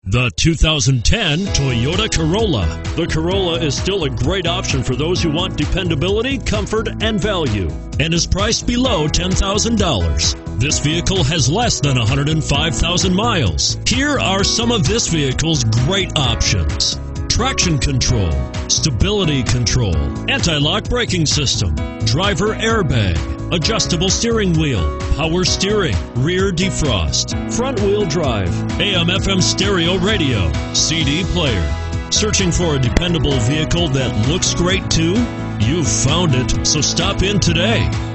The 2010 Toyota Corolla. The Corolla is still a great option for those who want dependability, comfort, and value, and is priced below $10,000. This vehicle has less than 105,000 miles. Here are some of this vehicle's great options: traction control, stability control, anti-lock braking system, driver airbag, adjustable steering wheel, power steering, rear defrost, front wheel drive, AM/FM stereo radio, CD player. Searching for a dependable vehicle that looks great too? You've found it, so stop in today.